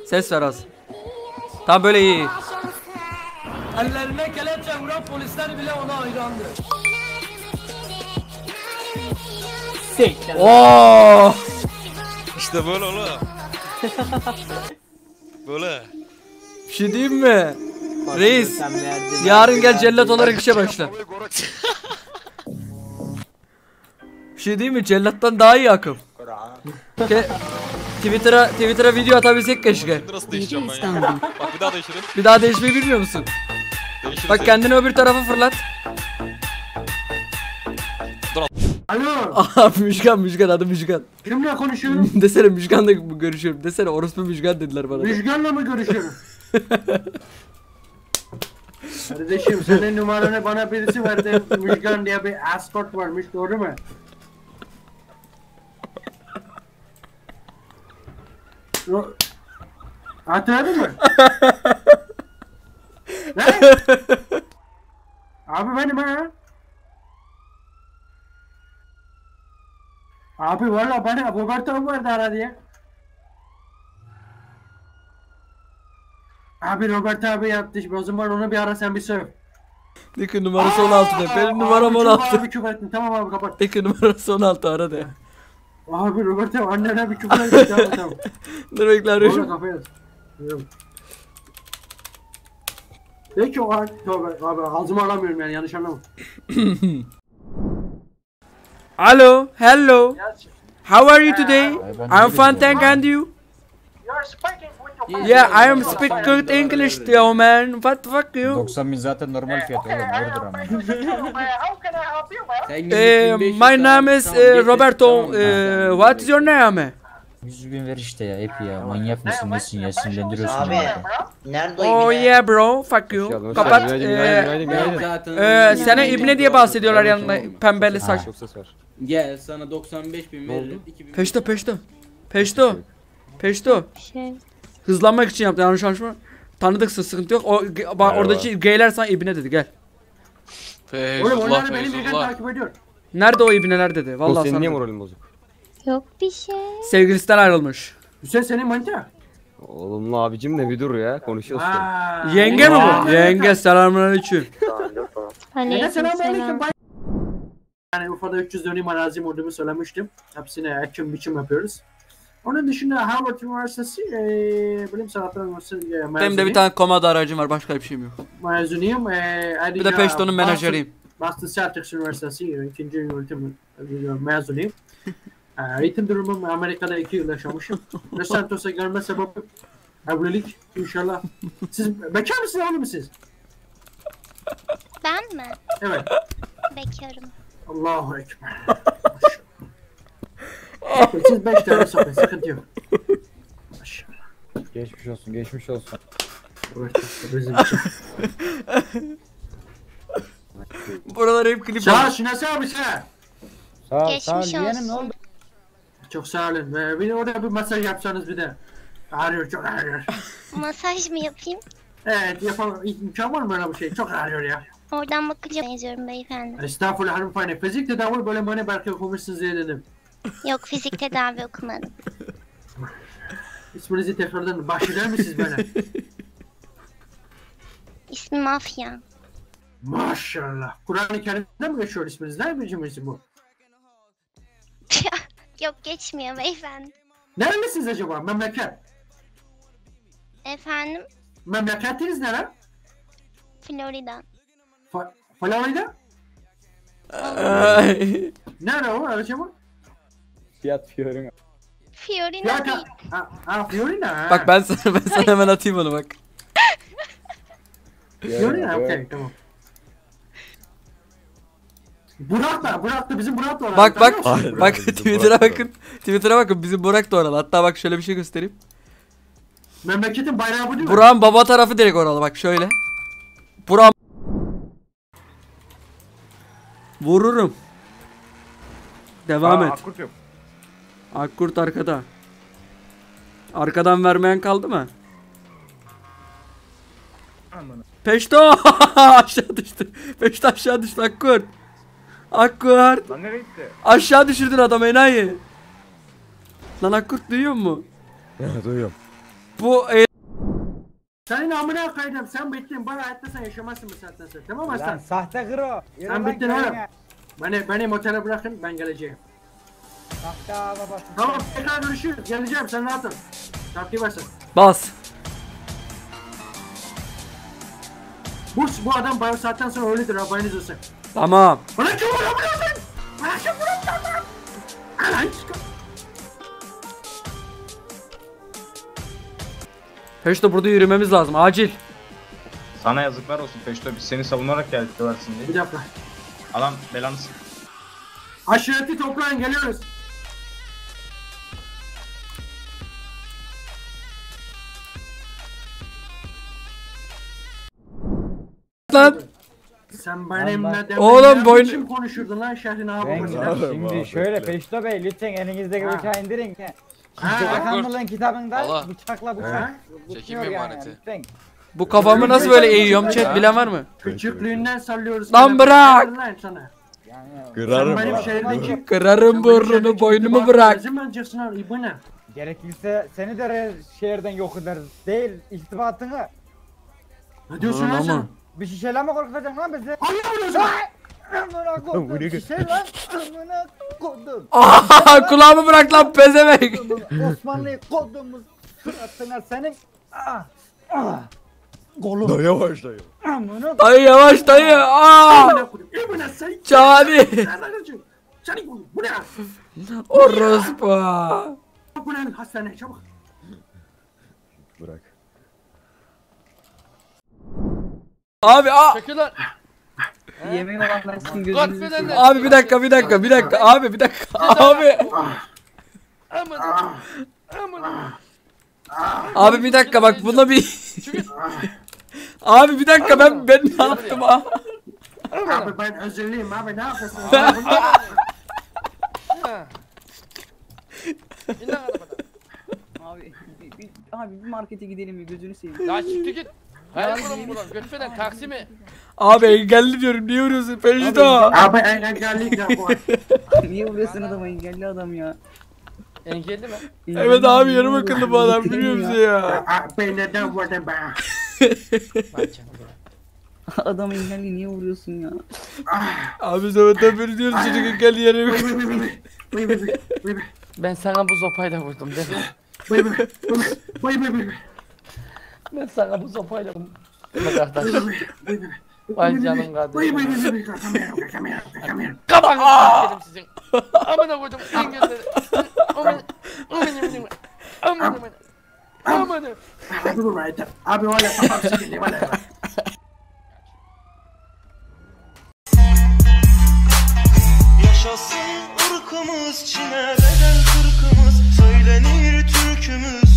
Ses ver az. Tam böyle iyi. Ellerine kelepçe vuran polisler bile ona hayrandı. Oo! İşte böyle oğlum. Böyle. Bir şey diyeyim mi? Reis, yarın gel cellat olarak işe başla. Bir şey diyeyim mi? Cellattan daha iyi akım. Twitter'a video atabilsek keşke. Nasıl değişeceğim ben ya? Bak bir daha değişelim. Bir daha değişmeyi bilmiyor musun? Değişiriz. Bak kendini öbür tarafa fırlat. Alo. Aha Müjgan adı Müjgan. Kimle konuşuyorum? Desene Müjgan'la görüşüyorum. Desene orospu Müjgan dediler bana. Müjgan'la mı görüşüyorum? Kardeşim senin numaranı bana birisi verdi. Müjgan diye bir escort varmış, doğru mu? Hatırladın mı? Ne? Abi benim ha. Abi valla bana Roberto vardı ara diye. Abi Roberto abi yaptı. O zaman onu bir ara sen bir söyle. Deki numarası 16 de. Benim numaram 16. Abi küfür ettin. Tamam abi kapat. Deki numarası 16 ara de. Abi Roberto annene bir küfür ettin. Tamam. Dur bekle arıyorum. Orada kafaya at. Peki o abi ağzımı alamıyorum yani, yanlış anlama. Hello, hello. How are you today? I'm fine, thank and you. Yeah, I am speak good English, yo man. What the fuck you? 90.000 zaten normal fiyat oğlum. Vurdur ama. My name is Roberto. What is your name? 100.000 ver işte ya, hep ya. Manyak mısın nesin ya, sinirlendiriyorsun Abi ya. nerede o Oh ibne? yeah bro, fuck you. Kapat. Sana ibne diye bahsediyorlar yanında pembeli saç. Gel sana 95.000 veririm. 2000. Peşto. Şey. Hızlanmak için yaptı, yanlış anlaşma. Tanıdıksın, sıkıntı yok. Oradaki geyler sana ibne dedi, gel. Oğlum onlar benim birden takip ediyor. Nerede o ibneler dedi. Vallahi Senin sana. niye moralin bozuk? Yok bir şey. Sevgilisinden ayrılmış. Hüseyin senin manita. Oğlum abicim de bir dur ya, konuşuyoruz ya. Aa, Yenge mi bu? Yenge, selamünaleyküm. Aleykümselam. Yani Urfa'da 300 dönüm arazim olduğumu söylemiştim. Hepsine ekim biçim yapıyoruz. Onun dışında Harvard Üniversitesi Bilim Sanatları Üniversitesi mezunuyum. Benim de bir tane komada aracım var, başka bir şeyim yok. Mezunuyum. Bir de Peşto'nun menajeriyim. Boston Celtics Üniversitesi 2. öğretim mezunuyum. Eğitim durumum Amerika'da 2 yıl yaşamışım. Los Santos'a gelme sebebim evlilik inşallah. Siz bekar mısınız, evli misiniz? Ben mi? Evet. Bekarım. Allahu Ekber. Siz 5 tane sokun, sıkıntı yok. Maşallah. Geçmiş olsun, geçmiş olsun. Buralar hep klip Sağ ol var. Şinasi abi sen. Sağ ol, Geçmiş yeğenim, ne olsun. oldu? Çok sağ olun. Bir de orada bir masaj yapsanız bir de. Ağrıyor, çok ağrıyor. Masaj mı yapayım? Evet, yapalım. İmkan var mı böyle bir şey? Çok ağrıyor ya. Oradan bakınca benziyorum beyefendi. Estağfurullah hanımefendi. Fizik tedavi böyle bana belki okumuşsunuz diye dedim. Yok, fizik tedavi okumadım. İsminizi tekrardan bahşeder misiniz bana? İsmim Afya. Maşallah. Kur'an-ı Kerim'de mi geçiyor isminiz? Ne biçim isim bu? Yok, geçmiyor beyefendi. Nerelisiniz acaba? Memleket. Efendim? Memleketiniz nere? Florida. Florida? Ay. Nere o acaba? Fiyat fiyorum. Fiorina değil. Fiorina. Bak ben sana hemen atayım onu bak. Fiorina, okey, tamam. Burak da bizim Burak da oralı. Bak Aynen, bak bizim Twitter'a Burak da bakın. Twitter'a bakın, bizim Burak da oralı. Hatta bak şöyle bir şey göstereyim. Memleketin bayrağı bu değil mi? Burak'ın baba tarafı direkt oralı, bak şöyle. Burak vururum. Devam et. Akkurt arkada. Arkadan vermeyen kaldı mı? Peşto aşağı düştü. Peşto aşağı düştü Akkurt. Akkurt. Lan nereye gitti? Aşağı düşürdün adamı enayi. Lan Akkurt duyuyor mu? Duyuyorum. Bu Senin amına koydum. Sen bittin. Bana hayatta sen yaşamazsın bu saatten sonra. Tamam mı Lan sen? sahte kro. Sen bittin oğlum. Beni otele bırakın. Ben geleceğim. Sahte babası. Tamam. Tekrar görüşürüz. Geleceğim. Sen rahat ol. Takip etsin. bas. Bu adam bu saatten sonra ölüdür. Haberiniz olsun. Tamam. Bana kim vurabiliyorsun? Bana kim vurabiliyorsun? Alan çıkın. Peşte burada yürümemiz lazım. Acil. Sana yazıklar olsun Peşto, biz seni savunarak geldik döversin diye. Bir dakika. Adam belanı sık. Aşireti toplayın. Geliyoruz. Lan. Sen benimle de Oğlum, boynu- biçim konuşurdun lan şehrin Ben ağabeyine. şimdi şöyle Peşto Bey lütfen elinizdeki Ha. bıçağı indirin. Ha. Bakanlığın kitabında Allah. bıçakla Ha. bıçak. Çekim Tutuyor yani, emaneti. lütfen. Bu kafamı nasıl böyle eğiyorum? Chat bilen var mı? Küçüklüğünden sallıyoruz. Lan Sana bırak! bırakın lan sana. Yani, Kırarım Sen benim lan. şehirdeki... Kırarım burnunu, boynumu bırak. Bizim öncesine al ibine. gerekirse seni de şehirden yok ederiz. Değil irtibatını. Ne diyorsun Aman lan sen? aman. Bir şişeyle mi korkutacaksın lan bizi? Ayı vuruyorsun. Amına kodum şişe lan. Amına kodum. Aha, kulağımı bırak lan pezevenk. Osmanlı'yı kodumuz suratına senin. Golum. Da yavaş dayı. Amına Dayı yavaş dayı. Aa! İbine koyayım. İbine sen. Cani. Sen aracın. Seni koyayım. Bu ne? Orospu. Bu ne? Hastaneye çabuk. Bırak. Abi Çekil lan. Yemeğin olanlarsın gözünü. Godfather'le. abi bir dakika abi bir dakika abi. Aman. Aman. Abi bir dakika bak buna bir abi bir dakika ben ne yaptım ha? Abi ben özürlüyüm abi ne yapıyorsun? İn lan arabadan. Abi bir markete gidelim mi gözünü seveyim. Ya çıktı git. Hayır buram buram. Götüren taksimi. Abi engelli diyorum niye vuruyorsun Peşto? Abi engellik ya bu. Niye vuruyorsun adama engelli adam ya. Engelli mi? Evet abi yarım akıllı bu adam biliyor musun ya? Abi neden vurdun be? Adam engelli niye vuruyorsun ya? Abi sabahtan beri diyoruz çocuk engelli yarım akıllı. Ben sana bu sopayla vurdum değil mi? Ben sana bu sopayla vurdum. Değil mi kardeş? Vay canım kardeşim. Kafanı s**erim sizin. Amına koydum engelleri. Aman. Abi valla kafam sıkıldı valla. Yaşasın ırkımız, Çin'e bedel kırkımız, söylenir türkümüz.